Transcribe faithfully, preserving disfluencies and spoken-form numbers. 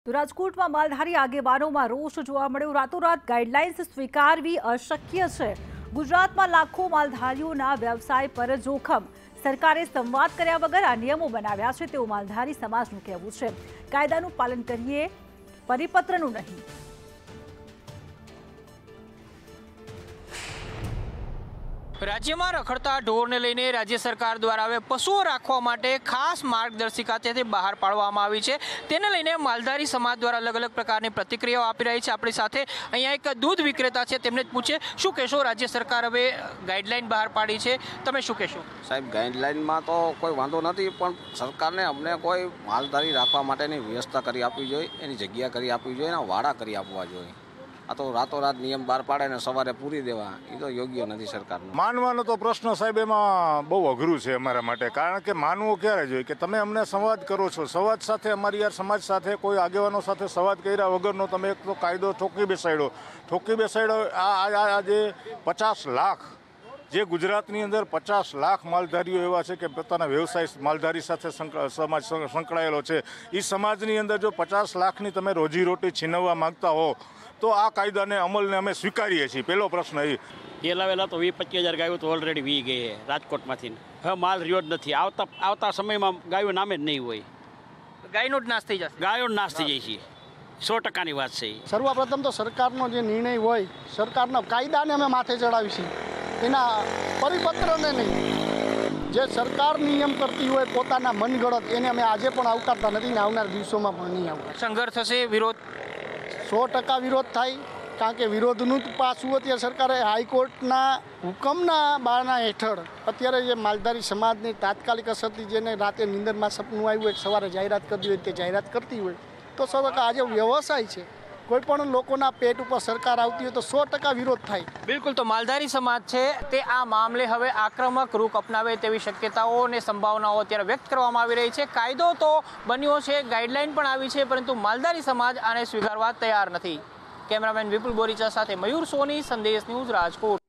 તો રાજકોટમાં માલધારી આગેવાનોમાં રોષ જોવા મળ્યો। રાતોરાત ગાઈડલાઇન્સ સ્વીકારવી અશક્ય છે। ગુજરાતમાં લાખો માલધારીઓના વ્યવસાય પર જોખમ। સરકારે સંવાદ કર્યા વગર આ નિયમો બનાવ્યા છે તેવું માલધારી સમાજનું કહેવું છે। કાયદાનું પાલન કરીએ, પરિપત્રનું નહીં। રાજ્યમાં રખડતા ઢોરને લઈને રાજ્ય સરકાર દ્વારા હવે પશુઓ રાખવા માટે ખાસ માર્ગદર્શિકા તે બહાર પાડવામાં આવી છે। તેને લઈને માલધારી સમાજ દ્વારા અલગ અલગ પ્રકારની પ્રતિક્રિયાઓ આપી રહી છે। આપણી સાથે અહીંયા એક દૂધ વિક્રેતા છે, તેમને જ પૂછે શું કહેશો? રાજ્ય સરકાર હવે ગાઈડલાઈન બહાર પાડી છે, તમે શું કહેશો? સાહેબ, ગાઈડલાઈનમાં તો કોઈ વાંધો નથી, પણ સરકારને અમને કોઈ માલધારી રાખવા માટેની વ્યવસ્થા કરી આપવી જોઈએ, એની જગ્યા કરી આપવી જોઈએ, એના વાડા કરી આપવા જોઈએ। આ તો રાતોરાત નિયમ બહાર પાડે ને સવારે પૂરી દેવા, એ તો યોગ્ય નથી સરકારનું। માનવાનો તો પ્રશ્ન સાહેબ એમાં બહુ અઘરું છે અમારા માટે, કારણ કે માનવું ક્યારે જોઈએ કે તમે અમને સંવાદ કરો છો, સંવાદ સાથે અમારી યાર સમાજ સાથે કોઈ આગેવાનો સાથે સંવાદ કર્યા વગરનો તમે એક તો કાયદો ઠોકી બેસાડ્યો ઠોકી બેસાડ્યો આ આજે પચાસ લાખ જે ગુજરાતની અંદર પચાસ લાખ માલધારીઓ એવા છે કે પોતાના વ્યવસાય માલધારી સાથે સમાજ સંકળાયેલો છે। એ સમાજની અંદર જો પચાસ લાખની તમે રોજીરોટી છીનવવા માગતા હો તો આ કાયદાને અમલને અમે સ્વીકારીએ છીએ। પહેલો પ્રશ્ન એ પહેલા વહેલા તો વીસ પચીસ હજાર ગાયો તો ઓલરેડી વી ગઈ છે રાજકોટમાંથી। હવે માલ રહ્યો જ નથી, આવતા આવતા સમયમાં ગાયો નામે જ નહીં હોય, ગાયનો જ નાશ થઈ જશે, ગાયો જ નાશ થઈ જાય છે। સો ટકાની વાત છે। સર્વપ્રથમ તો સરકારનો જે નિર્ણય હોય, સરકારના કાયદાને અમે માથે ચડાવીશું, એના પરિપત્રને નહીં। જે સરકાર નિયમ કરતી હોય પોતાના મનગળત, એને અમે આજે પણ આવકારતા નથી ને આવનાર દિવસોમાં પણ નહીં આવતા। સંઘર્ષ થશે, વિરોધ સો ટકા વિરોધ થાય, કારણ કે વિરોધનું જ પાછું અત્યારે સરકારે હાઈકોર્ટના હુકમના બારણા હેઠળ અત્યારે જે માલધારી સમાજની તાત્કાલિક અસરથી જેને રાતે નીંદરમાં સપનું આવ્યું હોય, સવારે જાહેરાત કરતી હોય તે જાહેરાત કરતી હોય તો સો ટકા આજે વ્યવસાય છે, કોઈ પણ લોકોના પેટ ઉપર સરકાર આવતી હોય તો સો ટકા વિરોધ થાય। બિલકુલ, તો માલધારી સમાજ છે તે આ મામલે હવે આક્રમક રૂપ અપનાવે તેવી શક્યતાઓ અને સંભાવનાઓ અત્યારે વ્યક્ત કરવામાં આવી રહી છે। કાયદો તો બન્યો છે, ગાઈડલાઈન પણ આવી છે, પરંતુ માલધારી સમાજ આને સ્વીકારવા તૈયાર નથી। કેમેરામેન વિપુલ બોરીચા સાથે મયુર સોની, સંદેશ ન્યૂઝ, રાજકોટ।